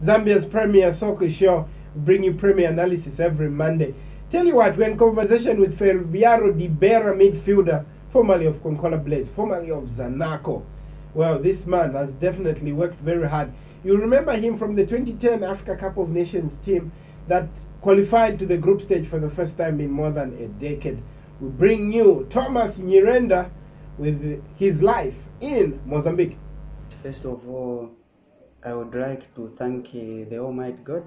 Zambia's premier soccer show. Bring you premier analysis every Monday. Tell you what, we're in conversation with Ferroviario di Beira midfielder, formerly of Konkola Blades, formerly of Zanaco. Well, this man has definitely worked very hard. You remember him from the 2010 Africa Cup of Nations team that qualified to the group stage for the first time in more than a decade. We bring you Thomas Nyirenda with his life in Mozambique. First of all, I would like to thank the Almighty God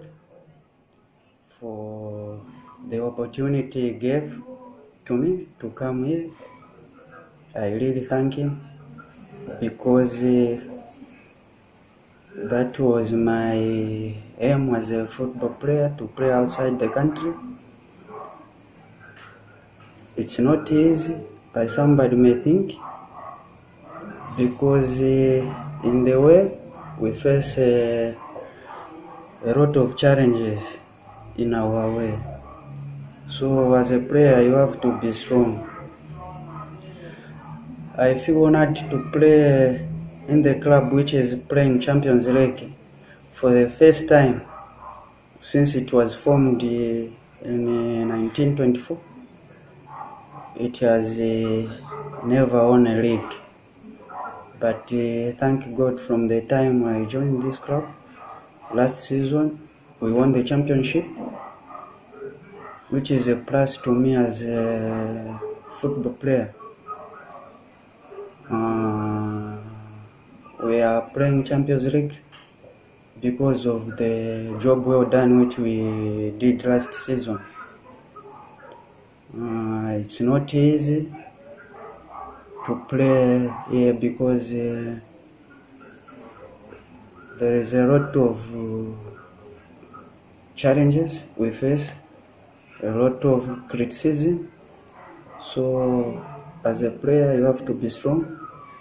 for the opportunity he gave to me to come here. I really thank him because that was my aim as a football player, to play outside the country. It's not easy, as somebody may think, because in the way we face a lot of challenges in our way. So as a player, you have to be strong. I feel honored to play in the club which is playing Champions League for the first time since it was formed in 1924. It has never won a league, but thank God, from the time I joined this club last season, we won the championship, which is a plus to me as a football player. We are playing Champions League because of the job well done which we did last season. It's not easy to play here because there is a lot of challenges we face, a lot of criticism. So as a player, you have to be strong.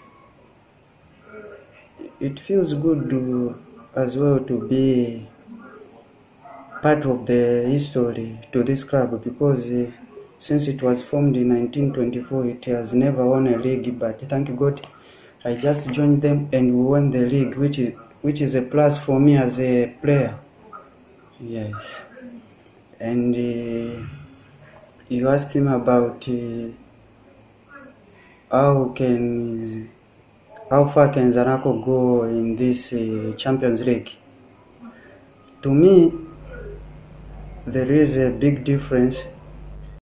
It feels good as well to be part of the history to this club, because since it was formed in 1924, it has never won a league, but thank God I just joined them and we won the league, which is a plus for me as a player. Yes. And you asked him about how far can Zanaco go in this Champions League. To me, there is a big difference